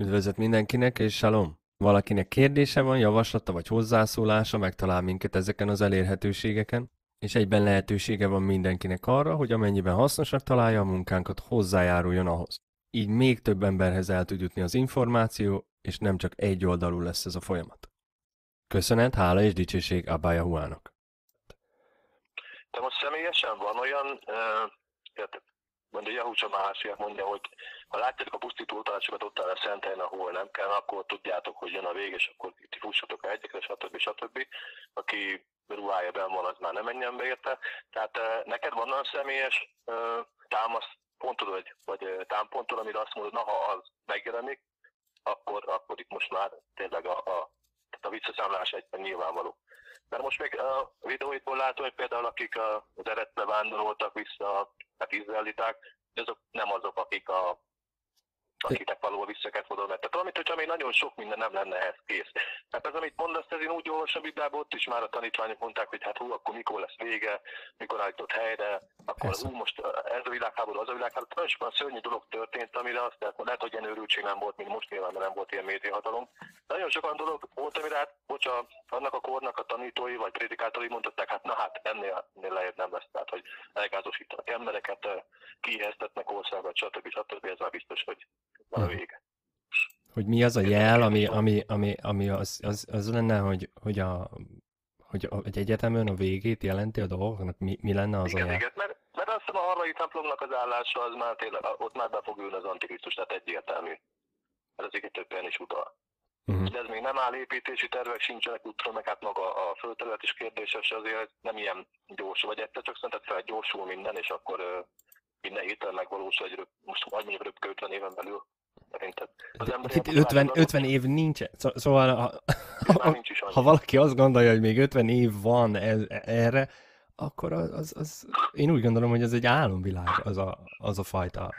Üdvözlet mindenkinek, és shalom! Valakinek kérdése van, javaslata vagy hozzászólása, megtalál minket ezeken az elérhetőségeken, és egyben lehetősége van mindenkinek arra, hogy amennyiben hasznosak találja a munkánkat, hozzájáruljon ahhoz. Így még több emberhez el tud jutni az információ, és nem csak egy oldalú lesz ez a folyamat. Köszönet, hála és dicsőség Abba Yahuának. De most személyesen van olyan, mondja Jahúcsa Másiak mondja, hogy ha látjátok a pusztító utalásokat ott áll a szent helyen, ahol nem kell, akkor tudjátok, hogy jön a vég, és akkor ti fussatok egyekre, stb. Aki ruhája benn van, az már nem menjen be érte. Tehát neked van olyan személyes támaszpontod, vagy támpontod, amire azt mondod, na ha az megjelenik, akkor itt most már tényleg a visszaszámlás egyben nyilvánvaló. Mert most még a videóitból látom, hogy például akik az eredetbe vándoroltak vissza, hát izraeliták, azok nem azok, akiknek valóban vissza kellett volna menni. Tehát valamit, hogyha még nagyon sok minden nem lenne ehhez kész. Tehát ez, amit mondasz, ez én úgy olvasom a Bibliában, ott is már a tanítványok mondták, hogy hát akkor mikor lesz vége, mikor állított helyre, akkor most ez a világháború, az a világháború. Nagyon sokan szörnyű dolog történt, amire azt lehet, hogy ilyen őrültség nem volt, mint most nyilván, mert nem volt ilyen médiahatalom. Nagyon sokan dolog volt, amire hát, annak a kornak a tanítói vagy prédikátori mondották, hát na hát ennél lejjebb nem lesz, tehát hogy elgázosítanak embereket, kiéheztetnek országot, stb. Ez már biztos, hogy van a vége. Hogy mi az a jel, ami az lenne, hogy egy egyetemen a végét jelenti a dolgoknak? Mi lenne az igen, a jel? Igen, mert azt hiszem a harmadik templomnak az állása, az már tényleg, ott már be fog ülni az Antikrisztus, tehát egyértelmű. Ez az több helyen is utal. De ez még nem áll, építési tervek sincsenek útról, meg hát maga a földterület is kérdéses, azért nem ilyen gyors, vagy egyszer csak szerinted felgyorsul minden, és akkor minden héten megvalósul most mondjuk röpke 50 éven belül. Itt 50 év nincs, szóval ha valaki azt gondolja, hogy még 50 év van erre, akkor én úgy gondolom, hogy ez egy álomvilág, az a fajta.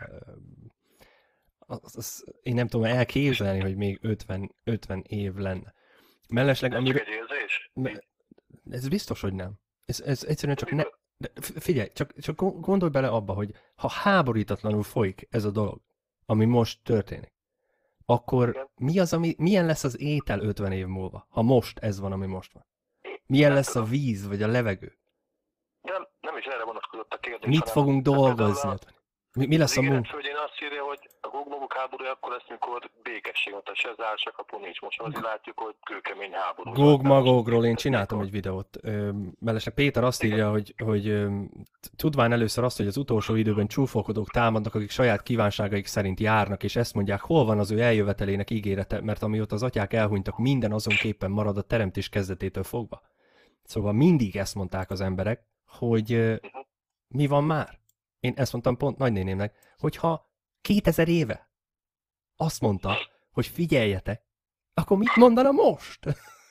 Én nem tudom elképzelni, hogy még 50 év lenne. Mellesleg, nem csak egy érzés? Ez biztos, hogy nem. Ez egyszerűen csak ne... Figyelj, csak gondolj bele abba, hogy ha háborítatlanul folyik ez a dolog, ami most történik, akkor milyen lesz az étel 50 év múlva, ha most ez van, ami most van? Milyen lesz a víz, vagy a levegő? Nem is erre vonatkozott a kérdés. Mit fogunk dolgozni? Mi lesz a munka? Én azt írja, hogy a Gog-Magog háborúja akkor lesz, mikor békesség van, tehát se zár, se kapu nincs. Most azért látjuk, hogy kőkemény háború. Gog-Magogról én csináltam egy videót. Mellesleg Péter azt írja, hogy tudván először azt, hogy az utolsó időben csúfolkodók támadnak, akik saját kívánságaik szerint járnak, és ezt mondják, hol van az ő eljövetelének ígérete, mert amióta az atyák elhunytak, minden azonképpen marad a teremtés kezdetétől fogva. Szóval mindig ezt mondták az emberek, hogy mi van már? Én ezt mondtam pont nagynénémnek, hogyha 2000 éve azt mondta, hogy figyeljetek, akkor mit mondana most?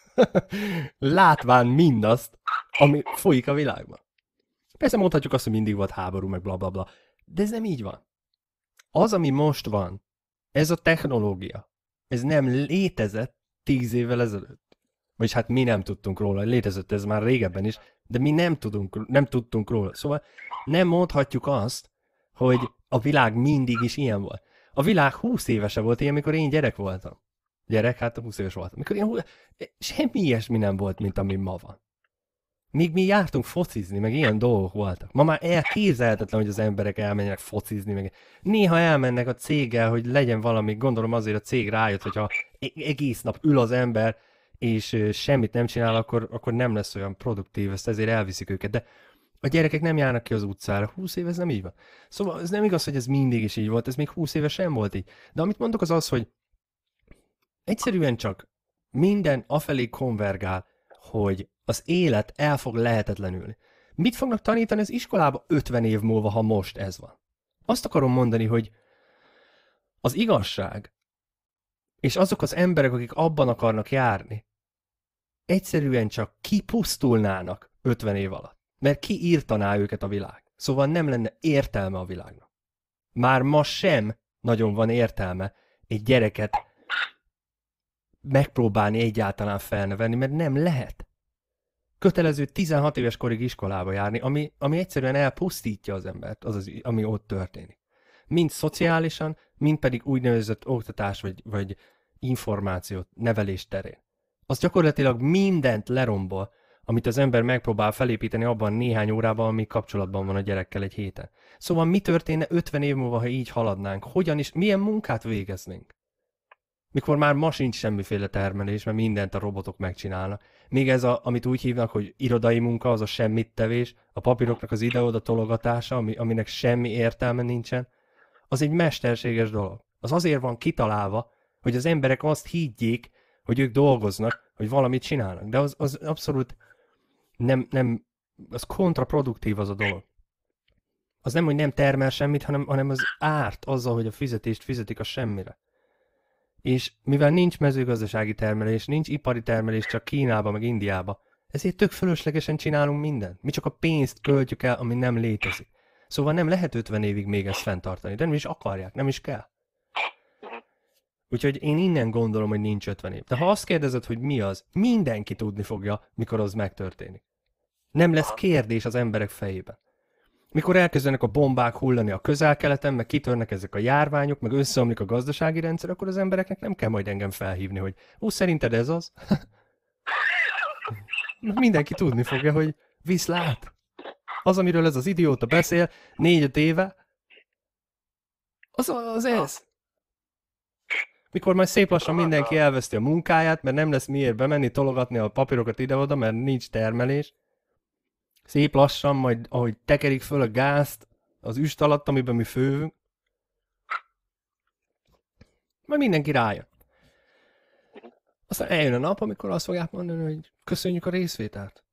Látván mindazt, ami folyik a világban. Persze mondhatjuk azt, hogy mindig volt háború, meg bla bla bla, de ez nem így van. Az, ami most van, ez a technológia, ez nem létezett 10 évvel ezelőtt. Vagyis hát mi nem tudtunk róla, létezett ez már régebben is, de mi nem tudtunk róla. Szóval nem mondhatjuk azt, hogy a világ mindig is ilyen volt. A világ 20 évese volt ilyen, amikor én gyerek voltam. Hát 20 éves voltam. Semmi ilyesmi nem volt, mint ami ma van. Míg mi jártunk focizni, meg ilyen dolgok voltak. Ma már elképzelhetetlen, hogy az emberek elmenjenek focizni, meg néha elmennek a céggel, hogy legyen valami, gondolom azért a cég rájött, hogyha egész nap ül az ember, és semmit nem csinál, akkor nem lesz olyan produktív, ezt ezért elviszik őket, de a gyerekek nem járnak ki az utcára, 20 év ez nem így van. Szóval ez nem igaz, hogy ez mindig is így volt, ez még 20 éve sem volt így. De amit mondok az, hogy egyszerűen csak minden afelé konvergál, hogy az élet el fog lehetetlenülni. Mit fognak tanítani az iskolába 50 év múlva, ha most ez van? Azt akarom mondani, hogy az igazság, és azok az emberek, akik abban akarnak járni, egyszerűen csak kipusztulnának 50 év alatt. Mert ki írtaná őket a világ. Szóval nem lenne értelme a világnak. Már ma sem nagyon van értelme egy gyereket megpróbálni egyáltalán felnevelni, mert nem lehet. Kötelező 16 éves korig iskolába járni, ami egyszerűen elpusztítja az embert, ami ott történik. Mind szociálisan, mind pedig úgynevezett oktatás vagy információt, nevelés terén. Az gyakorlatilag mindent lerombol, amit az ember megpróbál felépíteni abban néhány órában, amíg kapcsolatban van a gyerekkel egy héten. Szóval mi történne 50 év múlva, ha így haladnánk? Hogyan is, milyen munkát végeznénk? Mikor már ma sincs semmiféle termelés, mert mindent a robotok megcsinálnak. Még ez, amit úgy hívnak, hogy irodai munka, az a semmit tevés, a papíroknak az ide-oda tologatása, aminek semmi értelme nincsen, az egy mesterséges dolog. Az azért van kitalálva, hogy az emberek azt higgyék, hogy ők dolgoznak, hogy valamit csinálnak. De az abszolút nem, az kontraproduktív az a dolog. Az nem, hogy nem termel semmit, hanem az árt azzal, hogy a fizetést fizetik a semmire. És mivel nincs mezőgazdasági termelés, nincs ipari termelés csak Kínába, meg Indiába, ezért tök fölöslegesen csinálunk mindent. Mi csak a pénzt költjük el, ami nem létezik. Szóval nem lehet 50 évig még ezt fenntartani, de nem is akarják, nem is kell. Úgyhogy én innen gondolom, hogy nincs 50 év. De ha azt kérdezed, hogy mi az, mindenki tudni fogja, mikor az megtörténik. Nem lesz kérdés az emberek fejében. Mikor elkezdenek a bombák hullani a Közel-Keleten, meg kitörnek ezek a járványok, meg összeomlik a gazdasági rendszer, akkor az embereknek nem kell majd engem felhívni, hogy szerinted ez az? Mindenki tudni fogja, hogy viszlát. Az, amiről ez az idióta beszél 4-5 éve, az ez. Mikor majd szép lassan mindenki elveszti a munkáját, mert nem lesz miért bemenni, tologatni a papírokat ide-oda, mert nincs termelés. Szép lassan, majd ahogy tekerik föl a gázt az üst alatt, amiben mi fővünk, majd mindenki rájön. Aztán eljön a nap, amikor azt fogják mondani, hogy köszönjük a részvételt.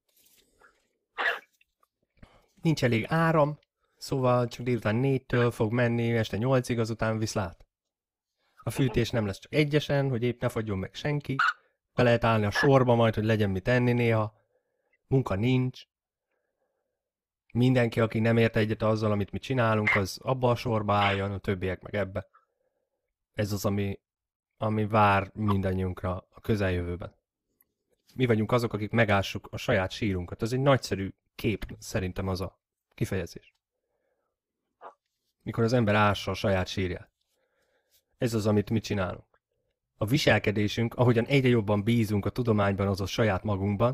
Nincs elég áram, szóval csak délután 4-től fog menni, este 8-ig, azután viszlát. A fűtés nem lesz csak egyesen, hogy épp ne fagyjon meg senki. Be lehet állni a sorba majd, hogy legyen mit enni néha. Munka nincs. Mindenki, aki nem ért egyet azzal, amit mi csinálunk, az abba a sorba álljon, a többiek meg ebbe. Ez az, ami vár mindannyiunkra a közeljövőben. Mi vagyunk azok, akik megássuk a saját sírunkat. Ez egy nagyszerű kép, szerintem az a kifejezés. Mikor az ember ássa a saját sírját. Ez az, amit mi csinálunk. A viselkedésünk, ahogyan egyre jobban bízunk a tudományban, azaz saját magunkban,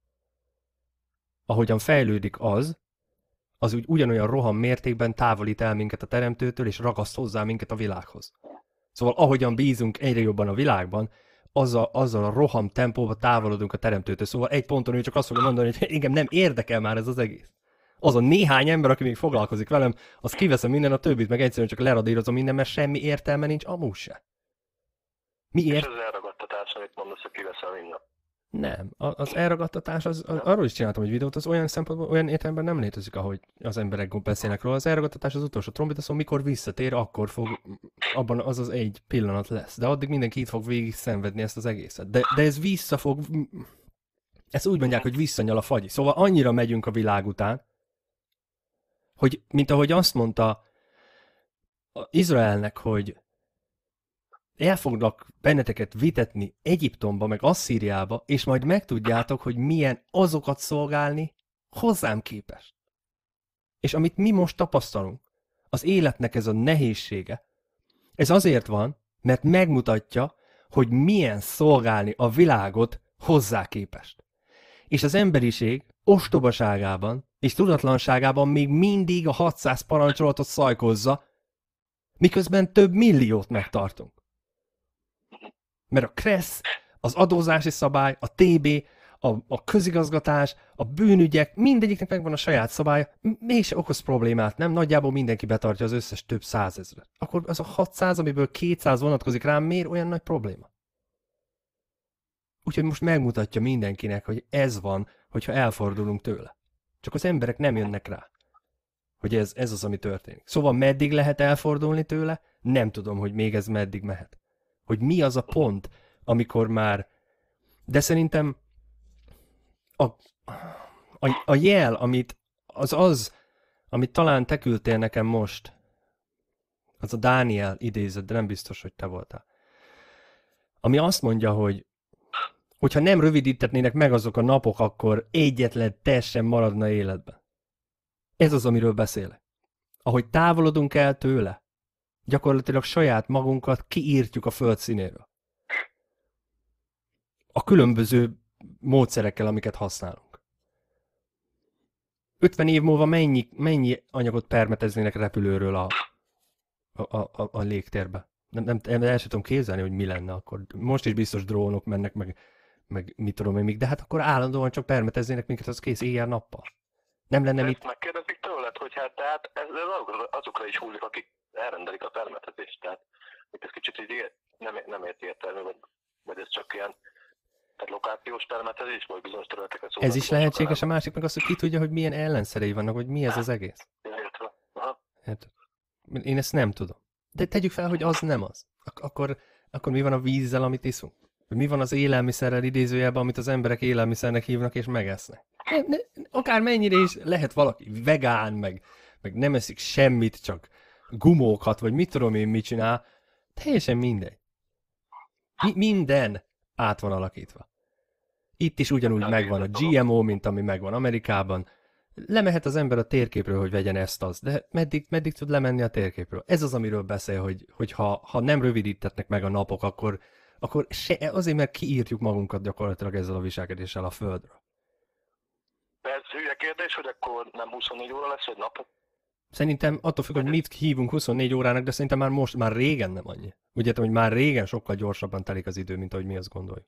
ahogyan fejlődik az úgy ugyanolyan roham mértékben távolít el minket a teremtőtől, és ragaszt hozzá minket a világhoz. Szóval ahogyan bízunk egyre jobban a világban, azzal a roham tempóban távolodunk a teremtőtől. Szóval egy ponton ő csak azt fogja mondani, hogy engem nem érdekel már ez az egész. Az a néhány ember, aki még foglalkozik velem, az kiveszem minden, a többit meg egyszerűen csak leradírozom minden, mert semmi értelme nincs amúgy se. Miért? És az elragadtatás, amit mondasz, hogy kiveszem minden. Nem. Az elragadtatás, arról is csináltam egy videót, az olyan szempontból, olyan értelemben nem létezik, ahogy az emberek beszélnek róla. Az elragadtatás az utolsó trombita, szóval mikor visszatér, akkor fog, abban az egy pillanat lesz. De addig mindenki itt fog végig szenvedni ezt az egészet. De ez vissza fog, ezt úgy mondják, hogy visszanyal a fagyi. Szóval annyira megyünk a világ után, hogy, mint ahogy azt mondta Izraelnek, hogy el fognak benneteket vitetni Egyiptomba, meg Asszíriába, és majd megtudjátok, hogy milyen azokat szolgálni hozzám képest. És amit mi most tapasztalunk, az életnek ez a nehézsége, ez azért van, mert megmutatja, hogy milyen szolgálni a világot hozzá képest. És az emberiség ostobaságában és tudatlanságában még mindig a 600 parancsolatot szajkozza, miközben több milliót megtartunk. Mert a KRESZ, az adózási szabály, a TB, a közigazgatás, a bűnügyek, mindegyiknek megvan a saját szabálya, mégse okoz problémát, nem? Nagyjából mindenki betartja az összes több százezret. Akkor az a 600, amiből 200 vonatkozik rám, miért olyan nagy probléma? Úgyhogy most megmutatja mindenkinek, hogy ez van, hogyha elfordulunk tőle. Csak az emberek nem jönnek rá, hogy ez az, ami történik. Szóval meddig lehet elfordulni tőle? Nem tudom, hogy még ez meddig mehet. Hogy mi az a pont, amikor már... De szerintem a jel, amit talán te küldtél nekem most, az a Dániel idézet, de nem biztos, hogy te voltál. Ami azt mondja, hogy hogyha nem rövidítetnének meg azok a napok, akkor egyetlen test sem maradna életben. Ez az, amiről beszélek. Ahogy távolodunk el tőle, Gyakorlatilag saját magunkat kiírtjuk a föld színéről. A különböző módszerekkel, amiket használunk. 50 év múlva mennyi anyagot permeteznének repülőről a légtérbe? Nem, el sem tudom képzelni, hogy mi lenne akkor. Most is biztos drónok mennek, meg mit tudom én még, de hát akkor állandóan csak permeteznének minket, az kész éjjel-nappal. Nem lenne mit... Megkérdezik tőled, hogy hát tehát ez azokra is hullik, akik elrendelik a permetezést. Tehát itt ez kicsit így nem érti értelmű, vagy ez csak ilyen tehát lokációs permetezés, vagy bizonyos területeket szólnak. Ez is lehetséges, a másik meg az, hogy ki tudja, hogy milyen ellenszerei vannak, vagy mi ez az egész. Értve. Hát, én ezt nem tudom. De tegyük fel, hogy az nem az. Akkor mi van a vízzel, amit iszunk? Mi van az élelmiszerrel idézőjelben, amit az emberek élelmiszernek hívnak és megesznek? Akár mennyire is lehet valaki vegán, meg nem eszik semmit, csak gumókat, vagy mit tudom én mit csinál. Teljesen mindegy. Minden át van alakítva. Itt is ugyanúgy megvan a GMO, mint ami megvan Amerikában. Lemehet az ember a térképről, hogy vegyen ezt-azt, de meddig tud lemenni a térképről? Ez az, amiről beszél, hogy ha nem rövidítetnek meg a napok, akkor azért, mert kiírtjuk magunkat gyakorlatilag ezzel a viselkedéssel a Földről. Ez hülye kérdés, hogy akkor nem 24 óra lesz egy nap? Szerintem attól függ, hogy mit hívunk 24 órának, de szerintem már régen nem annyi. Úgy értem, hogy már régen sokkal gyorsabban telik az idő, mint ahogy mi azt gondoljuk.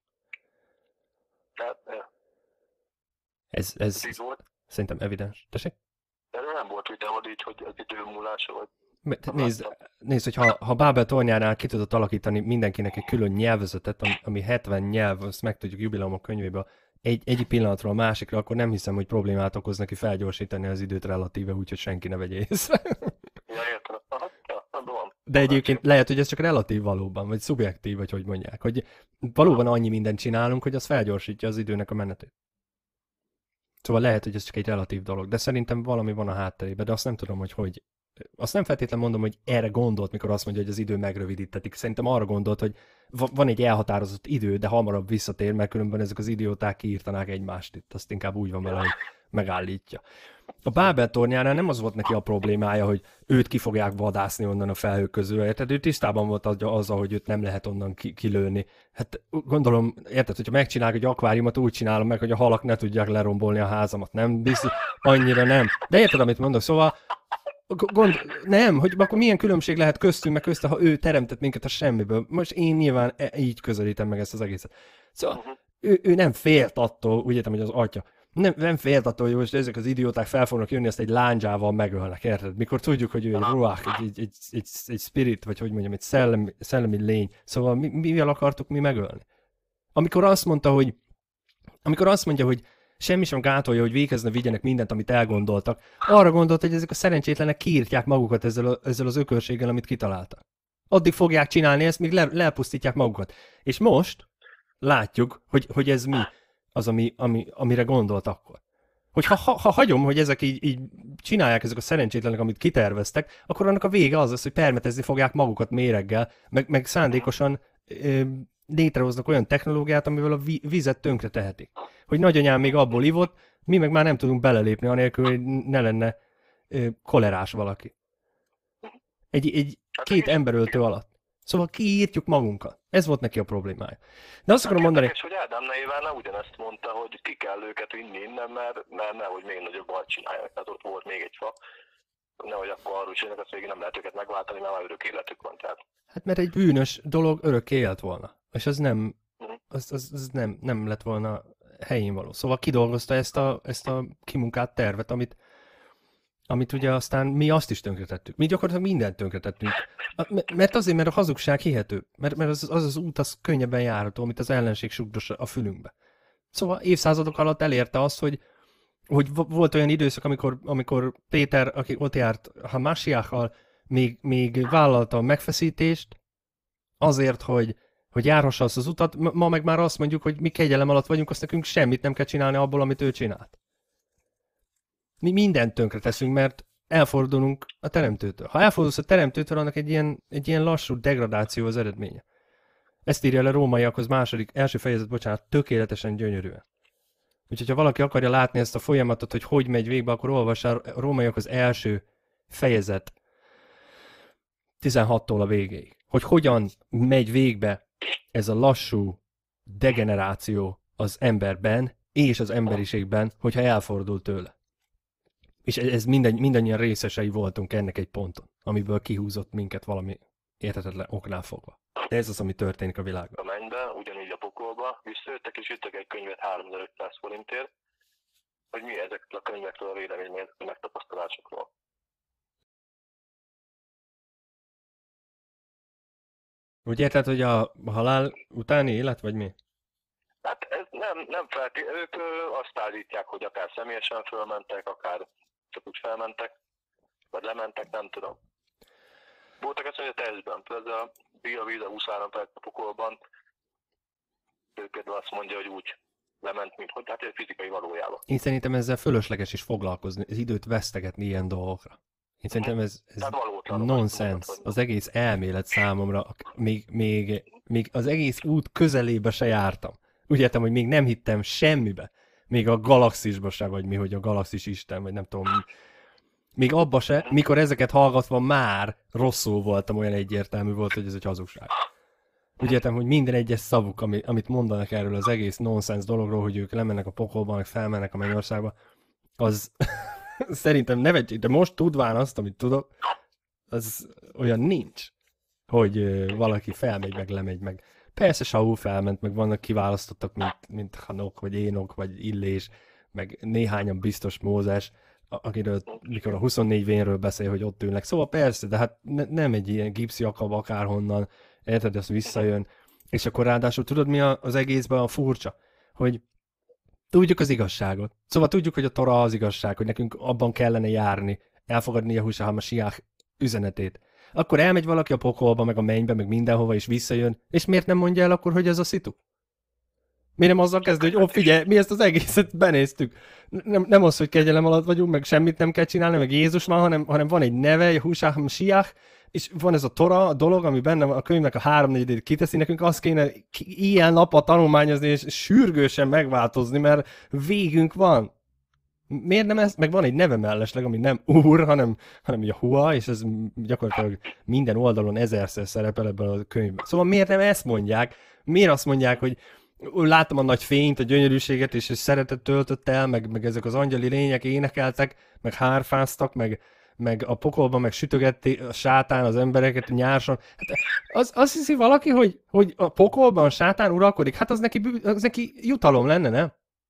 Ez volt? Szerintem evidens. Tessék? Erről nem volt videó, így, hogy az idő múlása, vagy... Nézd, hogy ha Bábel tornyánál ki tudott alakítani mindenkinek egy külön nyelvezetet, ami 70 nyelv, azt megtudjuk jubileumok könyvéből, egy pillanatról a másikra, akkor nem hiszem, hogy problémát okoz neki felgyorsítani az időt relatíve, úgyhogy senki ne vegye észre. Ja, értem. De egyébként lehet, hogy ez csak relatív valóban, vagy szubjektív, vagy hogy mondják, hogy valóban annyi mindent csinálunk, hogy az felgyorsítja az időnek a menetét. Szóval lehet, hogy ez csak egy relatív dolog, de szerintem valami van a hátterében, de azt nem tudom, hogy azt nem feltétlenül mondom, hogy erre gondolt, mikor azt mondja, hogy az idő megrövidítetik. Szerintem arra gondolt, hogy van egy elhatározott idő, de hamarabb visszatér, mert különben ezek az idióták kiírtanák egymást itt. Azt inkább úgy van vele, hogy megállítja. A Bábel tornyánál nem az volt neki a problémája, hogy őt ki fogják vadászni onnan a felhők közül. Érted? Ő tisztában volt azzal, hogy őt nem lehet onnan kilőni. Hát gondolom, érted, hogyha megcsinálok egy akváriumot, úgy csinálom meg, hogy a halak ne tudják lerombolni a házamat. Nem? Biztos, annyira nem. De érted, amit mondok? Szóval nem, hogy akkor milyen különbség lehet köztünk, meg közte, ha ő teremtett minket a semmiből. Most én nyilván így közelítem meg ezt az egészet. Szóval ő nem félt attól, úgy értem, hogy az atya, nem félt attól, hogy most ezek az idióták fel fognak jönni, ezt egy lándzsával megölnek, érted? Mikor tudjuk, hogy ő egy ruach, egy spirit, vagy hogy mondjam, egy szellemi lény. Szóval mivel akartuk mi megölni? Amikor azt mondja, hogy semmi sem gátolja, hogy végezne vigyenek mindent, amit elgondoltak. Arra gondolt, hogy ezek a szerencsétlenek kiírtják magukat ezzel az ökörséggel, amit kitaláltak. Addig fogják csinálni ezt, míg lepusztítják magukat. És most látjuk, hogy ez mi az, amire gondolt akkor. Hogy ha hagyom, hogy ezek így csinálják ezek a szerencsétlenek, amit kiterveztek, akkor annak a vége az lesz, hogy permetezni fogják magukat méreggel, meg szándékosan létrehoznak olyan technológiát, amivel a vizet tönkre tehetik. Hogy nagyanyám még abból ivott, mi meg már nem tudunk belelépni, anélkül, hogy ne lenne kolerás valaki. Két emberöltő alatt. Szóval kiírtjuk magunkat. Ez volt neki a problémája. De azt akarom mondani... És hogy Ádám Ivánna ugyanezt mondta, hogy ki kell őket vinni innen, mert nehogy még nagyobb bajt csinálják. Tehát ott volt még egy fa. Nehogy akkor arról csinálják, azt végig nem lehet őket megváltani, mert már örök életük van. Tehát. Hát mert egy bűnös dolog örökké élt volna. És az nem lett volna helyén való. Szóval kidolgozta ezt a kimunkált tervet, amit ugye aztán mi azt is tönkretettük. Mi gyakorlatilag mindent tönkretettünk. Mert azért, mert a hazugság hihető. Mert az út az könnyebben járható, amit az ellenség sugdos a fülünkbe. Szóval évszázadok alatt elérte azt, hogy volt olyan időszak, amikor Péter, aki ott járt Hamásiákkal, még vállalta a megfeszítést azért, hogy járhassa azt az utat. Ma meg már azt mondjuk, hogy mi kegyelem alatt vagyunk, azt nekünk semmit nem kell csinálni abból, amit ő csinált. Mi mindent tönkre teszünk, mert elfordulunk a teremtőtől. Ha elfordulsz a teremtőtől, annak egy ilyen lassú degradáció az eredménye. Ezt írja le Rómaiakhoz első fejezet, tökéletesen gyönyörűen. Úgyhogy ha valaki akarja látni ezt a folyamatot, hogy megy végbe, akkor olvassa a Rómaiakhoz első fejezet 16-tól a végéig. Hogy hogyan megy végbe ez a lassú degeneráció az emberben és az emberiségben, hogyha elfordul tőle. És ez mindannyian részesei voltunk ennek egy ponton, amiből kihúzott minket valami érthetetlen oknál fogva. De ez az, ami történik a világban. A mennybe, ugyanígy a pokolba, visszajöttek és jöttek egy könyvet 3500 forintért, hogy mi ezekről a könyvekről a véleményed, a megtapasztalásokról. Úgy érted, hogy a halál utáni élet, vagy mi? Hát ez nem feltétlenül, ők azt állítják, hogy akár személyesen fölmentek, akár csak úgy felmentek, vagy lementek, nem tudom. Voltak azt mondja testben, például a Bia 23 perc a pokolban, ő például azt mondja, hogy úgy lement, mint hogy, hát egy fizikai valójában. Én szerintem ezzel fölösleges is foglalkozni, az időt vesztegetni ilyen dolgokra. Én szerintem ez nonsens. Az egész elmélet számomra, még az egész út közelébe se jártam. Úgy értem, hogy még nem hittem semmibe. Még a galaxisba se, vagy mi, hogy a galaxis Isten, vagy nem tudom. Még abba se, mikor ezeket hallgatva már rosszul voltam, olyan egyértelmű volt, hogy ez egy hazugság. Úgy értem, hogy minden egyes szavuk, amit mondanak erről az egész nonsens dologról, hogy ők lemennek a pokolba, meg felmennek a mennyországba, az szerintem nevetség, de most tudván azt, amit tudok, az olyan nincs, hogy valaki felmegy, meg lemegy, meg. Persze Saul felment, meg vannak kiválasztottak, mint Hanok, vagy Énok, vagy Illés, meg néhányan biztos Mózes, akiről, mikor a 24 vénről beszél, hogy ott ülnek. Szóval persze, de hát nem egy ilyen gipszi akab akárhonnan, érted, az visszajön. És akkor ráadásul tudod, mi az egészben a furcsa? Hogy tudjuk az igazságot. Szóval tudjuk, hogy a Tora az igazság, hogy nekünk abban kellene járni, elfogadni Jehusá HaMasiach üzenetét. Akkor elmegy valaki a pokolba, meg a mennybe, meg mindenhova, és visszajön, és miért nem mondja el akkor, hogy ez a szitu? Miért nem azzal kezdő, hogy figyelj, mi ezt az egészet benéztük. Nem az, hogy kegyelem alatt vagyunk, meg semmit nem kell csinálni, meg Jézus van, hanem van egy neve, Jehusá HaMasiach, és van ez a Tora, a dolog, ami benne van a könyvnek a 3/4-ét kiteszi, nekünk azt kéne ilyen napot tanulmányozni, és sürgősen megváltozni, mert végünk van. Miért nem ez? Meg van egy neve mellesleg, ami nem Úr, hanem Jahua, és ez gyakorlatilag minden oldalon 1000-szer szerepel ebben a könyvben. Szóval miért nem ezt mondják? Miért azt mondják, hogy láttam a nagy fényt, a gyönyörűséget, és szeretet töltött el, meg ezek az angyali lények énekeltek, meg hárfáztak, meg a pokolban meg sütögette a sátán az embereket nyárson. Hát azt hiszi valaki, hogy a pokolban a sátán uralkodik? Hát az neki jutalom lenne, nem?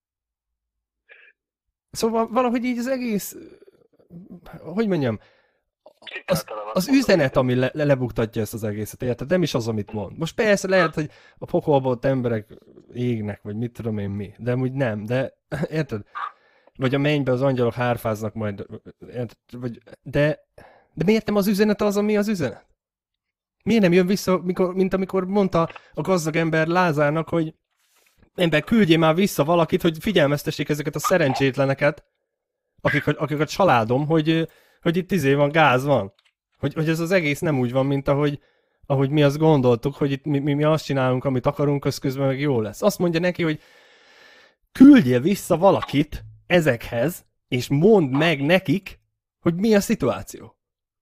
Szóval valahogy így az egész, hogy mondjam, az üzenet, ami lebuktatja ezt az egészet, érted? Nem is az, amit mond. Most persze lehet, hogy a pokolban ott emberek égnek, vagy mit tudom én mi, de amúgy nem, de érted? Vagy a mennybe az angyalok hárfáznak majd, de miért nem az üzenet az, ami az üzenet? Miért nem jön vissza, mint amikor mondta a gazdag ember Lázárnak, hogy ember, küldjél már vissza valakit, hogy figyelmeztessék ezeket a szerencsétleneket, akik a családom, hogy itt van, gáz van. Hogy ez az egész nem úgy van, mint ahogy mi azt gondoltuk, hogy itt mi azt csinálunk, amit akarunk, közben meg jó lesz. Azt mondja neki, hogy küldjél vissza valakit ezekhez, és mondd meg nekik, hogy mi a szituáció.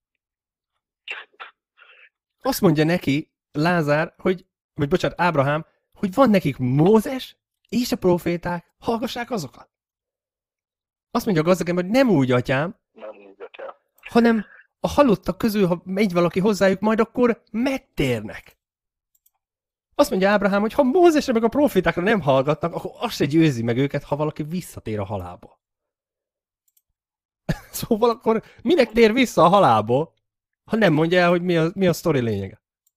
Azt mondja neki Lázár, Ábrahám, hogy van nekik Mózes és a proféták, hallgassák azokat. Azt mondja a gazdag ember, hogy nem úgy, atyám, hanem a halottak közül, ha megy valaki hozzájuk, majd akkor megtérnek. Azt mondja Ábrahám, hogy ha Mózesre meg a profétákra nem hallgatnak, akkor azt se győzi meg őket, ha valaki visszatér a halálba. Szóval akkor minek tér vissza a halálból, ha nem mondja el, hogy mi a sztori lényege?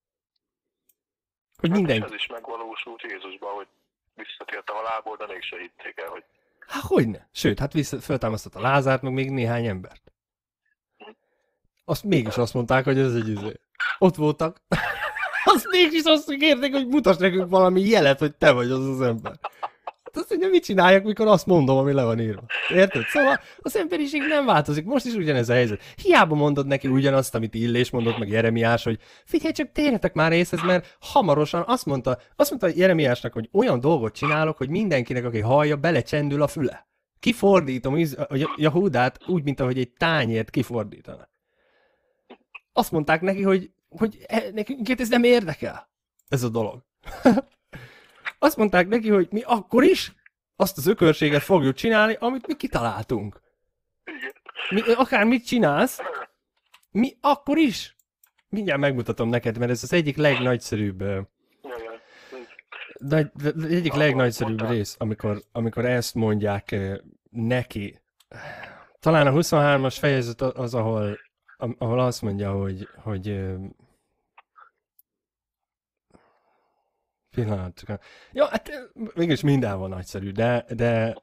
Hogy mindenki. Ez is megvalósult Jézusban, hogy visszatért a halálból, de mégse hitték el, hogy... Hát hogyne? Sőt, hát föltámasztott a Lázárt, meg még néhány embert. Mégis azt mondták, hogy ez egy izé. Ott voltak. Azt mégis azt kérték, hogy mutass nekünk valami jelet, hogy te vagy az ember. Azt mondja, mit csináljak, mikor azt mondom, ami le van írva. Érted? Szóval az emberiség nem változik. Most is ugyanez a helyzet. Hiába mondod neki ugyanazt, amit Illés mondott, meg Jeremiás, hogy figyelj, csak térjetek már észhez, mert hamarosan azt mondta Jeremiásnak, hogy olyan dolgot csinálok, hogy mindenkinek, aki hallja, belecsendül a füle. Kifordítom Jahudát úgy, mint ahogy egy tányért kifordítanak. Azt mondták neki, hogy hogy nekünk ez nem érdekel, ez a dolog. Azt mondták neki, hogy mi akkor is azt az ökörséget fogjuk csinálni, amit mi kitaláltunk. Akár mit csinálsz, mi akkor is. Mindjárt megmutatom neked, mert ez az egyik legnagyszerűbb egyik legnagyszerűbb rész, amikor ezt mondják neki. Talán a 23-as fejezet az, ahol azt mondja, hogy pillanat. Ja, hát mégis mindenhol nagyszerű, de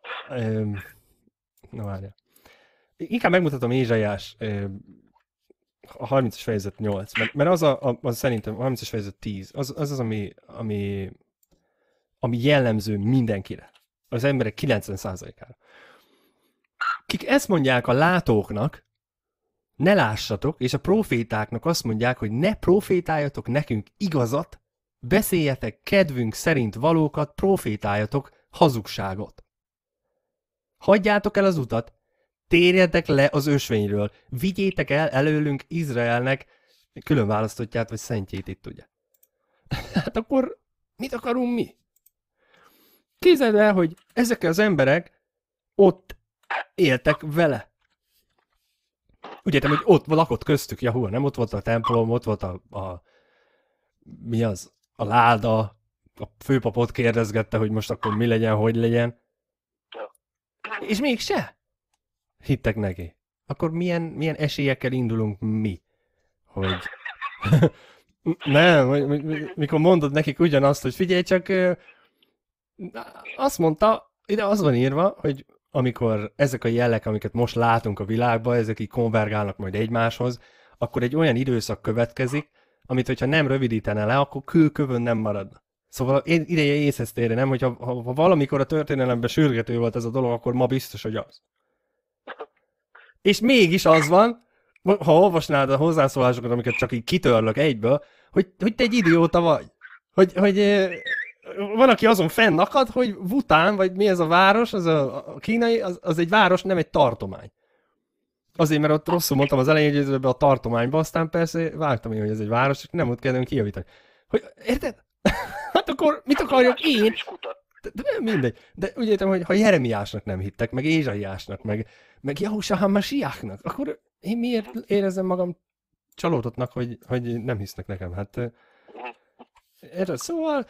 na várjál. Inkább megmutatom Ézsaiás a 30-as fejezet 8, mert az szerintem a 30-as fejezet 10, az, ami jellemző mindenkire. Az emberek 90%-ára. Kik ezt mondják a látóknak, ne lássatok, és a profétáknak azt mondják, hogy ne profétáljatok nekünk igazat, beszéljetek kedvünk szerint valókat, profétáljatok hazugságot. Hagyjátok el az utat, térjetek le az ösvényről, vigyétek el előlünk Izraelnek külön választottját, vagy szentjét itt, ugye. Hát akkor mit akarunk mi? Képzeld el, hogy ezek az emberek ott éltek vele. Úgy értem, hogy ott lakott köztük Jahua, nem ott volt a templom, ott volt mi az? A láda, a főpapot kérdezgette, hogy most akkor mi legyen, hogy legyen. És mégse hittek neki. Akkor milyen esélyekkel indulunk mi? Hogy... Nem, mikor mondod nekik ugyanazt, hogy figyelj csak, azt mondta, ide az van írva, hogy amikor ezek a jelek, amiket most látunk a világban, ezek így konvergálnak majd egymáshoz, akkor egy olyan időszak következik, amit hogyha nem rövidítene le, akkor kőkövön nem maradna. Szóval ideje észhez térni, nem? Hogyha ha valamikor a történelemben sürgető volt ez a dolog, akkor ma biztos, hogy az. És mégis az van, ha olvasnád a hozzászólásokat, amiket csak így kitörlök egyből, hogy te egy idióta vagy. Hogy van, aki azon fennakad, hogy Wután, vagy mi ez a város, az a kínai, az egy város, nem egy tartomány. Azért, mert ott rosszul mondtam az elején, hogy ez a tartományba, aztán persze vágtam én, hogy ez egy város, és nem ott kellene kijavítani. Hogy, érted? Hát akkor mit akarjak én? De mindegy. De úgy értem, hogy ha Jeremiásnak nem hittek, meg Ézsaiásnak, meg Jahusha HaMashiachnak, akkor én miért érezzem magam csalódottnak, hogy nem hisznek nekem? Hát erről szóval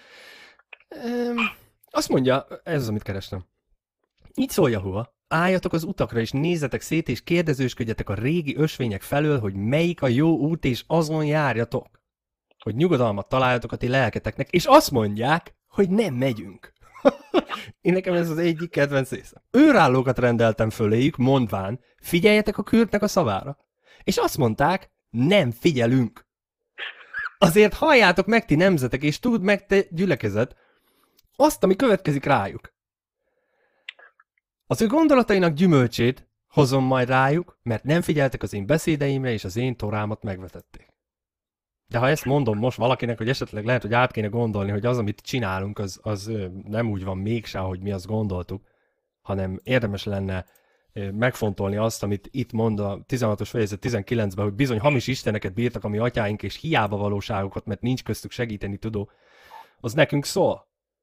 azt mondja, ez az, amit kerestem. Így szól Jahua, álljatok az utakra, és nézzetek szét, és kérdezősködjetek a régi ösvények felől, hogy melyik a jó út, és azon járjatok. Hogy nyugodalmat találjatok a ti lelketeknek, és azt mondják, hogy nem megyünk. Én nekem ez az egyik kedvenc részem. Őrállókat rendeltem föléjük, mondván, figyeljetek a kürtnek a szavára. És azt mondták, nem figyelünk. Azért halljátok meg ti nemzetek, és tudd meg te gyülekezet, azt, ami következik rájuk. Az ő gondolatainak gyümölcsét hozom majd rájuk, mert nem figyeltek az én beszédeimre, és az én torámat megvetették. De ha ezt mondom most valakinek, hogy esetleg lehet, hogy át kéne gondolni, hogy az, amit csinálunk, az nem úgy van mégse, ahogy mi azt gondoltuk, hanem érdemes lenne megfontolni azt, amit itt mond a 16-os fejezet 19-ben, hogy bizony hamis isteneket bírtak a mi atyáink, és hiába valóságokat, mert nincs köztük segíteni tudó, az nekünk szól.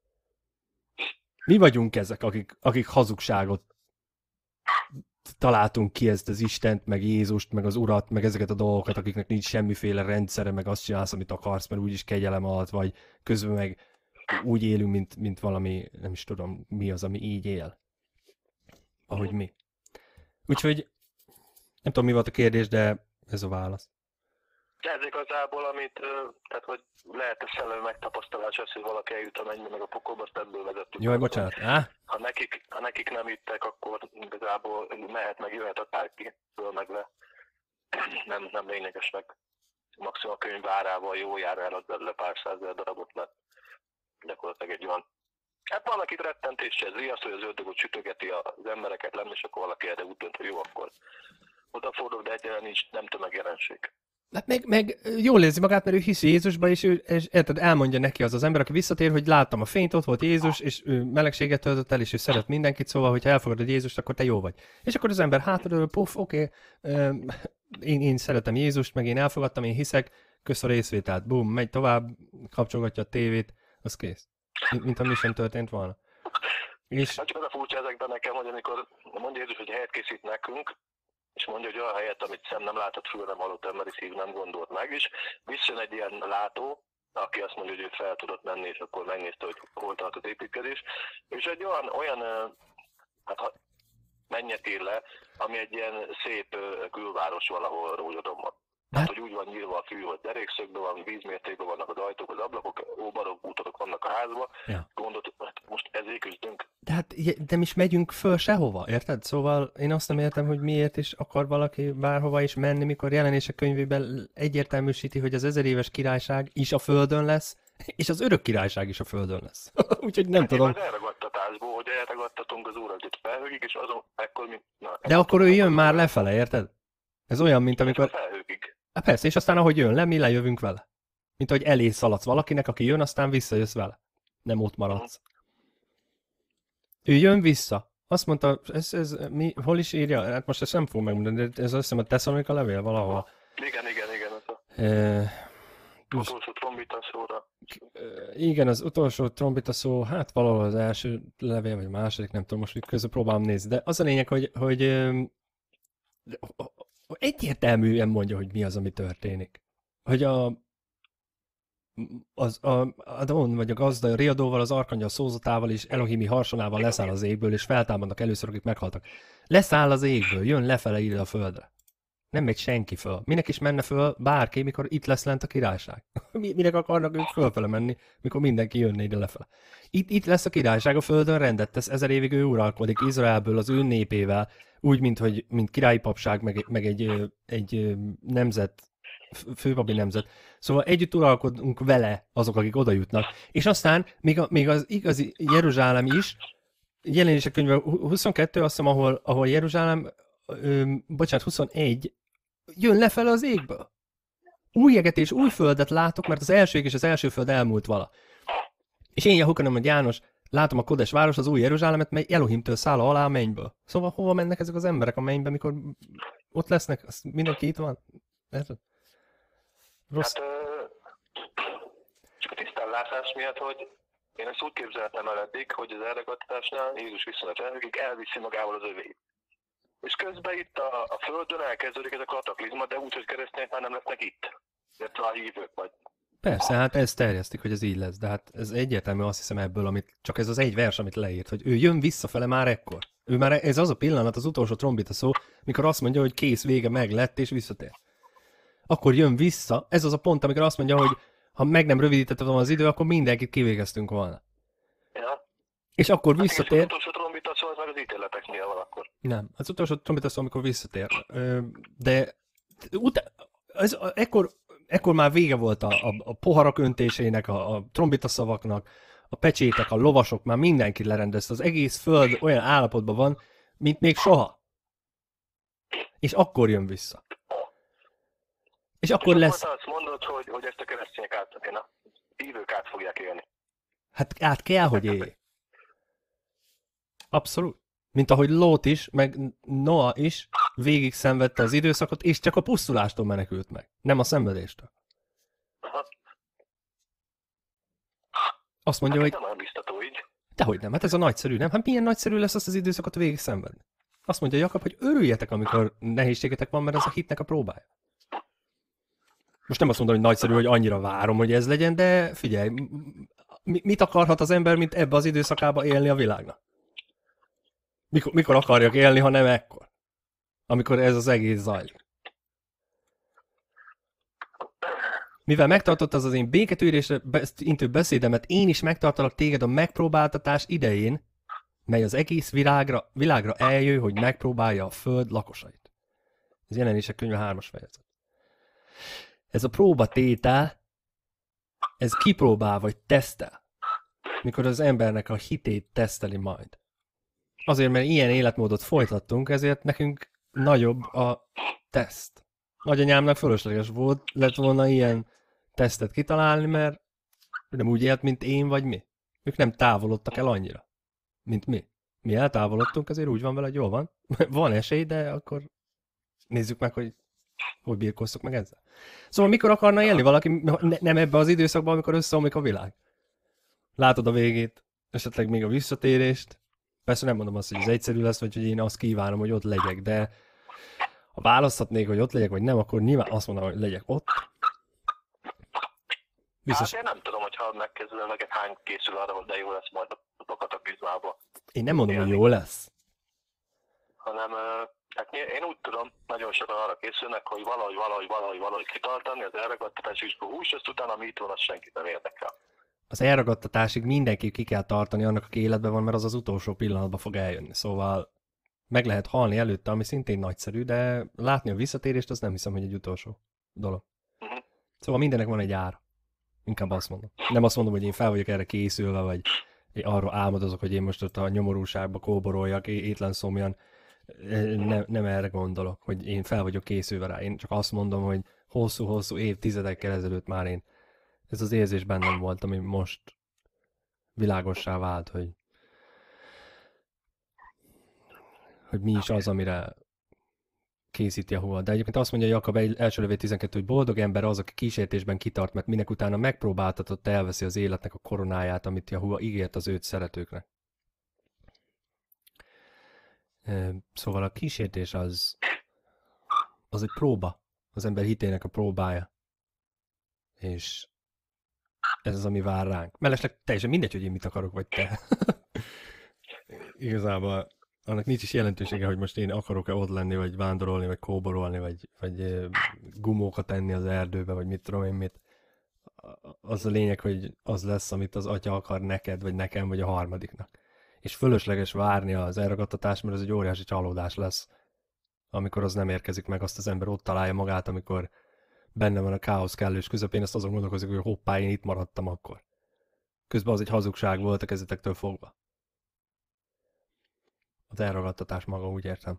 Mi vagyunk ezek, akik hazugságot találtunk ki, ezt az Istent, meg Jézust, meg az Urat, meg ezeket a dolgokat, akiknek nincs semmiféle rendszere, meg azt csinálsz, amit akarsz, mert úgyis kegyelem alatt vagy, közben meg úgy élünk, mint valami, nem is tudom, mi az, ami így él. Ahogy mi. Úgyhogy nem tudom, mi volt a kérdés, de ez a válasz. Ez igazából, tehát hogy lehet a szellemi megtapasztalás az, hogy valaki eljut a mennybe, meg a pokolba, azt ebből vezettük. Jaj, bocsánat. Ha nekik nem hittek, akkor igazából mehet, meg jöhet akárki, föl meg le. Nem lényeges, meg maximum a könyv árával jó jár el le pár százezer darabot, mert gyakorlatilag egy olyan. Hát van, akit rettentéssel riaszt, hogy az ördögöt sütögeti az embereket lenni, és akkor valaki erre úgy dönt, hogy jó, akkor odafordul, de egyáltalán nincs, nem tömegjelenség. Hát meg jól érzi magát, mert ő hisz Jézusba, és ő elmondja neki az ember, aki visszatér, hogy láttam a fényt, ott volt Jézus, és ő melegséget töltött el, és ő szeret mindenkit, szóval, hogyha elfogadod Jézust, akkor te jó vagy. És akkor az ember hátradől, oké, én szeretem Jézust, meg én elfogadtam, én hiszek, kösz a részvételt, bum, megy tovább, kapcsolgatja a tévét, az kész. Mint ha mi sem történt volna. És... Hát csak az a furcsa ezekben nekem, hogy amikor mondja Jézus, hogy helyet készít nekünk, és mondja, hogy olyan helyet, amit szem nem látott, fül nem hallott, emberi szív nem gondolt meg, és visszajön egy ilyen látó, aki azt mondja, hogy ő fel tudott menni, és akkor megnézte, hogy hol tart az építkezés, és egy olyan hát mennyet ír le, ami egy ilyen szép külváros valahol Rózsadomban. Tehát, hogy úgy van nyílva a fű, hogy derékszögben van, vízmértékben vannak az ajtók, az ablakok, óbarok útok vannak a házba. Ja. Gondolt, most ezért küzdünk. De hát nem is megyünk föl sehova, érted? Szóval én azt nem értem, hogy miért is akar valaki bárhova is menni, mikor Jelenések könyvében egyértelműsíti, hogy az 1000 éves királyság is a földön lesz, és az örök királyság is a földön lesz. Úgyhogy nem tudom. Az elragadtatásból, hogy elragadtatunk az Úrat itt felhőkig, és azon ekkor mi... De akkor ő jön már lefele, érted? Ez olyan, mint amikor... Felhőkig. Hát persze, és aztán ahogy jön le, mi lejövünk vele. Mint hogy elé szaladsz valakinek, aki jön, aztán visszajössz vele. Nem ott maradsz. Ő jön vissza. Azt mondta, mi, hol is írja? Hát most ezt nem fogom megmondani, de ez azt hiszem a Tesszalonika levél valahol. Igen. Most, utolsó trombita szóra. Igen, az utolsó trombita szó, hát valahol az első levél, vagy a második, nem tudom, most közben próbálom nézni. De az a lényeg, hogy egyértelműen mondja, hogy mi az, ami történik. Hogy Adon, vagy a gazda, a riadóval, az arkangyal szózatával és Elohimi harsonával leszáll az égből, és feltámadnak először, akik meghaltak. Leszáll az égből, jön lefele ide a földre. Nem megy senki föl. Minek is menne föl bárki, mikor itt lesz lent a királyság? Minek akarnak ők fölfele menni, mikor mindenki jönne ide lefele? Itt lesz a királyság, a földön rendet tesz, 1000 évig ő uralkodik Izraelből, az ő népével, úgy, mint királyi papság, meg egy nemzet, főpapi nemzet. Szóval együtt uralkodunk vele azok, akik oda jutnak. És aztán még az igazi Jeruzsálem is, Jelenések könyve 22, azt hiszem, ahol Jeruzsálem, 21, jön lefele az égből. Új eget és új földet látok, mert az első ég és az első föld elmúlt vala. És én Jehukanom, hogy János, látom a Kodes város, az új Jeruzsálemet, mely Elohimtől száll alá a mennyből. Szóval hova mennek ezek az emberek a mennybe, mikor ott lesznek? Azt mindenki itt van? Rossz. Hát, csak a tisztánlátás miatt, hogy én ezt úgy képzeltem el eddig, hogy az elragadtatásnál Jézus viszonylag felhőkig elviszi magával az övét. És közben itt a Földön elkezdődik ez a kataklizma, de úgy, hogy keresztények már nem lesznek itt. Illetve a hívők vagy. Persze, hát ez terjesztik, hogy ez így lesz, de hát ez egyértelmű, azt hiszem ebből, csak ez az egy vers, amit leírt, hogy ő jön visszafele már ekkor. Ő már, ez az a pillanat, az utolsó trombita szó, mikor azt mondja, hogy kész, vége, meg lett, és visszatér. Akkor jön vissza, ez az a pont, amikor azt mondja, hogy ha meg nem rövidítette volna az idő, akkor mindenkit kivégeztünk volna. Ja. És akkor visszatér... Az utolsó trombita szó, az meg az ítéleteknél van akkor. Nem, az utolsó trombita szó, amikor visszatér. De ekkor már vége volt a poharak öntésének, a trombita szavaknak, a pecsétek, a lovasok, már mindenki lerendezte. Az egész föld olyan állapotban van, mint még soha. És akkor jön vissza. És akkor lesz... Azt mondod, hogy ezt a keresztények a hívők át fogják élni. Hát át kell, hogy élj. Abszolút. Mint ahogy Lót is, meg Noah is végig szenvedte az időszakot, és csak a pusztulástól menekült meg. Nem a szenvedéstől. Azt mondja, hát hogy... nem olyan biztató így. Dehogy nem, hát ez a nagyszerű, nem? Hát milyen nagyszerű lesz azt az időszakot végig szenvedni. Azt mondja Jakab, hogy örüljetek, amikor nehézségetek van, mert ez a hitnek a próbája. Most nem azt mondom, hogy nagyszerű, hogy annyira várom, hogy ez legyen, de figyelj, mit akarhat az ember, mint ebbe az időszakába élni a világnak? Mikor akarjak élni, ha nem ekkor? Amikor ez az egész zajlik. Mivel megtartott az én béketűrésre intő beszédemet, én is megtartalak téged a megpróbáltatás idején, mely az egész világra eljő, hogy megpróbálja a föld lakosait. Ez Jelenések könyve 3-as fejezet. Ez a próbatétel, ez kipróbál vagy tesztel, mikor az embernek a hitét teszteli majd. Azért, mert ilyen életmódot folytattunk, ezért nekünk nagyobb a teszt. Nagyanyámnak fölösleges lett volna ilyen tesztet kitalálni, mert nem úgy élt, mint én vagy mi. Ők nem távolodtak el annyira, mint mi. Mi eltávolodtunk, ezért úgy van vele, hogy jól van. Van esély, de akkor nézzük meg, hogy Hogy birkóztok meg ezzel? Szóval mikor akarna élni valaki, nem ebbe az időszakban, amikor összeomlik a világ? Látod a végét, esetleg még a visszatérést. Persze nem mondom azt, hogy ez egyszerű lesz, vagy hogy én azt kívánom, hogy ott legyek, de ha választhatnék, hogy ott legyek, vagy nem, akkor nyilván azt mondom, hogy legyek ott. Biztos... Hát én nem tudom, hogyha megkezdődöm, neked hány készül arra, de jó lesz majd a kataklizmába. Én nem mondom, hogy jó lesz. Hanem, hát én úgy tudom, nagyon sokan arra készülnek, hogy valahogy kitartani, az elragadtatás is hús, azt utána ami itt van, az senkit nem érdekel. Az elragadtatásig mindenki ki kell tartani annak, aki életben van, mert az az utolsó pillanatban fog eljönni. Szóval meg lehet halni előtte, ami szintén nagyszerű, de látni a visszatérést, az nem hiszem, hogy egy utolsó dolog. Szóval mindennek van egy ára. Inkább azt mondom. Nem azt mondom, hogy én fel vagyok erre készülve, vagy arról álmodozok, hogy én most ott a nyomorúságba kóboroljak, étlen szomjan. Nem erre gondolok, hogy én fel vagyok készülve rá. Én csak azt mondom, hogy hosszú-hosszú évtizedekkel ezelőtt már én ez az érzés bennem volt, ami most világossá vált, hogy mi is az, amire készíti a Hua. De egyébként azt mondja Jakab első levél 12, hogy boldog ember az, aki kísértésben kitart, mert minek utána megpróbáltatott, elveszi az életnek a koronáját, amit Jahua ígért az őt szeretőknek. Szóval a kísértés az egy próba, az ember hitének a próbája. És ez az, ami vár ránk. Mellesleg teljesen mindegy, hogy én mit akarok, vagy te. Igazából annak nincs is jelentősége, hogy most én akarok-e ott lenni, vagy vándorolni, vagy kóborolni, vagy gumókat enni az erdőbe, vagy mit tudom én mit. Az a lényeg, hogy az lesz, amit az atya akar neked, vagy nekem, vagy a harmadiknak. És fölösleges várni az elragadtatást, mert ez egy óriási csalódás lesz, amikor az nem érkezik meg, azt az ember ott találja magát, amikor benne van a káosz kellős közepén, azt azon gondolkozik, hogy hoppá, én itt maradtam akkor. Közben az egy hazugság volt a kezdetektől fogva. Az elragadtatás maga, úgy értem.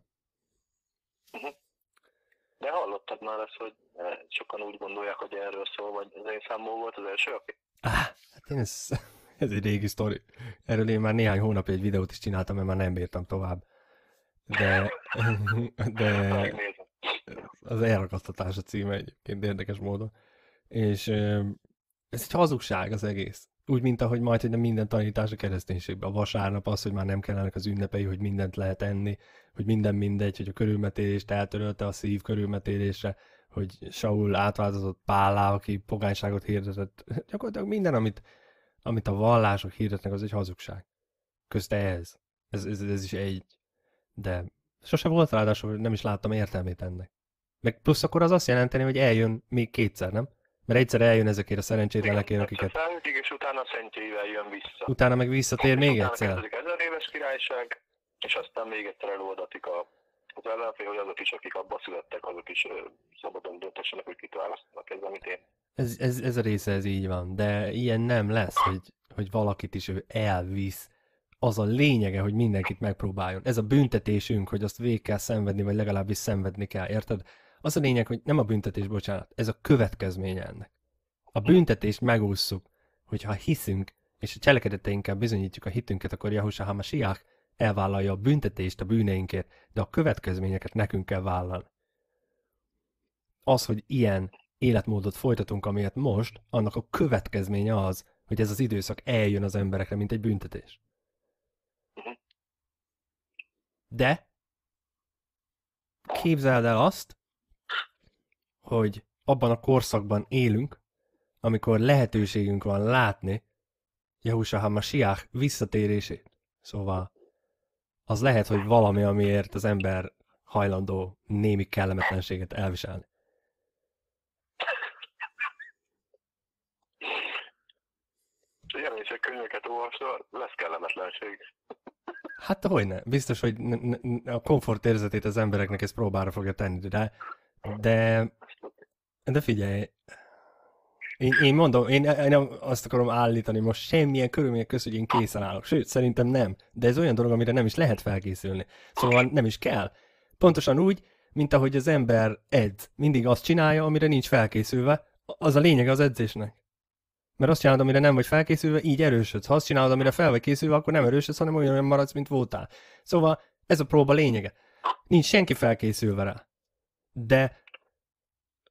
De hallottad már ezt, hogy sokan úgy gondolják, hogy erről szól, vagy az én számom volt az első, aki? Hát én ez egy régi sztori. Erről én már néhány hónapja egy videót is csináltam, mert már nem bírtam tovább. De az elragadtatás a címe egyébként érdekes módon. És ez egy hazugság az egész. Úgy, mint ahogy majd, hogy minden tanítás a kereszténységben. A vasárnap az, hogy már nem kellenek az ünnepei, hogy mindent lehet enni, hogy minden mindegy, hogy a körülmetélést eltörölte a szív körülmetélésre, hogy Saul átváltozott Pállá, aki pogányságot hirdetett. Gyakorlatilag minden, amit a vallások hirdetnek, az egy hazugság. Közte ez is egy. De sose volt ráadásul, hogy nem is láttam értelmét ennek. Meg plusz akkor az azt jelenteni, hogy eljön még kétszer, nem? Mert egyszer eljön ezekért a szerencsétlenekért, akiket... És utána szentjeivel jön vissza. Utána meg visszatér még egyszer. Utána kezdődik 1000 éves királyság, és aztán még egyszer eloldatik az ellenfél, hogy azok is, akik abba születtek, azok is szabadon döntessenek, hogy kit választanak. Ez amit én. Ez a része, ez így van. De ilyen nem lesz, hogy valakit is ő elvisz. Az a lényege, hogy mindenkit megpróbáljon. Ez a büntetésünk, hogy azt végig kell szenvedni, vagy legalábbis szenvedni kell, érted? Az a lényeg, hogy nem a büntetés, bocsánat, ez a következménye ennek. A büntetést megússzuk, hogyha hiszünk, és a cselekedeteinkkel bizonyítjuk a hitünket, akkor Jahusá HaMashiach elvállalja a büntetést a bűneinkért, de a következményeket nekünk kell vállalni. Az, hogy ilyen életmódot folytatunk, amilyet most, annak a következménye az, hogy ez az időszak eljön az emberekre, mint egy büntetés. De képzeld el azt, hogy abban a korszakban élünk, amikor lehetőségünk van látni Jahusá HaMashiach visszatérését. Szóval az lehet, hogy valami, amiért az ember hajlandó némi kellemetlenséget elviselni. Igen, és a könyveket olvasva lesz kellemetlenség. Hát hogyne. Biztos, hogy a komfort érzetét az embereknek ez próbára fogja tenni, de figyelj, én mondom, én azt akarom állítani most semmilyen körülmények között, hogy én készen állok. Sőt, szerintem nem. De ez olyan dolog, amire nem is lehet felkészülni. Szóval nem is kell. Pontosan úgy, mint ahogy az ember edz. Mindig azt csinálja, amire nincs felkészülve. Az a lényeg az edzésnek. Mert azt csinálod, amire nem vagy felkészülve, így erősödsz. Ha azt csinálod, amire fel vagy készülve, akkor nem erősödsz, hanem olyan maradsz, mint voltál. Szóval ez a próba lényege. Nincs senki felkészülve rá. De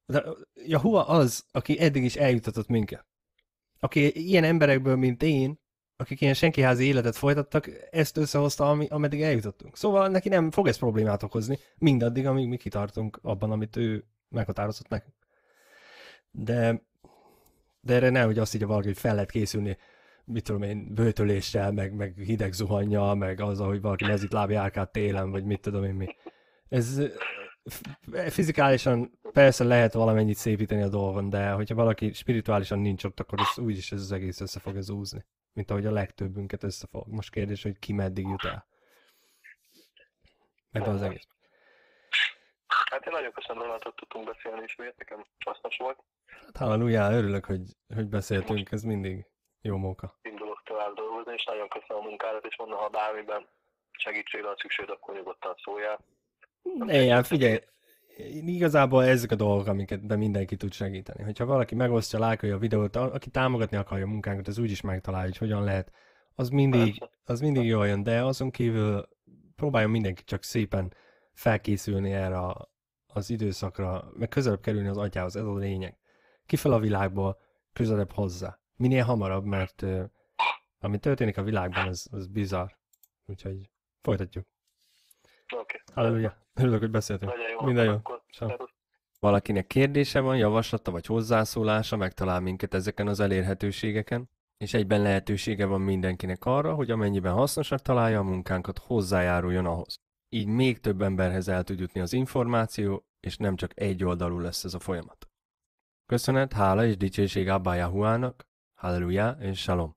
De Jahua az, aki eddig is eljutatott minket. Aki ilyen emberekből, mint én, akik ilyen senkiházi életet folytattak, ezt összehozta, ameddig eljutottunk. Szóval neki nem fog ez problémát okozni, mindaddig, amíg mi kitartunk abban, amit ő meghatározott nekünk. De erre nehogy azt így valaki, hogy fel lehet készülni, mit tudom én, bőtöléssel, meg hideg zuhannyal, meg azzal, hogy valaki mezitláb járkál télen, vagy mit tudom én mi. Ez fizikálisan persze lehet valamennyit szépíteni a dolgon, de hogyha valaki spirituálisan nincs ott, akkor úgyis ez az egész össze fog ez úzni. Mint ahogy a legtöbbünket összefog. Most kérdés, hogy ki meddig jut el. Ebben az egész. Hát én nagyon köszönöm, Donatot tudtunk beszélni ismét, nekem hasznos volt. Hát halleluja, örülök, hogy beszéltünk, most ez mindig jó móka. Indulok tovább dolgozni, és nagyon köszönöm a munkádat, és mondom, ha bármiben segítségre van szükség, akkor nyugodtan szóljál. Igen, figyelj, igazából ezek a dolgok, amiket mindenki tud segíteni. Hogyha valaki megosztja, lájkolja a videót, aki támogatni akarja a munkánkat, az úgyis megtalálja, hogy hogyan lehet. Az mindig jól jön, de azon kívül próbáljon mindenki csak szépen felkészülni erre az időszakra, meg közelebb kerülni az atyához, ez a lényeg. Kifel a világból, közelebb hozzá. Minél hamarabb, mert ami történik a világban, az bizarr. Úgyhogy folytatjuk. Oké. Halleluja. Örülök, hogy beszéltünk. Minden jó. Valakinek kérdése van, javaslata vagy hozzászólása, megtalál minket ezeken az elérhetőségeken, és egyben lehetősége van mindenkinek arra, hogy amennyiben hasznosak találja a munkánkat, hozzájáruljon ahhoz. Így még több emberhez el tud jutni az információ, és nem csak egy oldalú lesz ez a folyamat. Köszönet, hála és dicsőség Abba Yahuának, halleluja és shalom.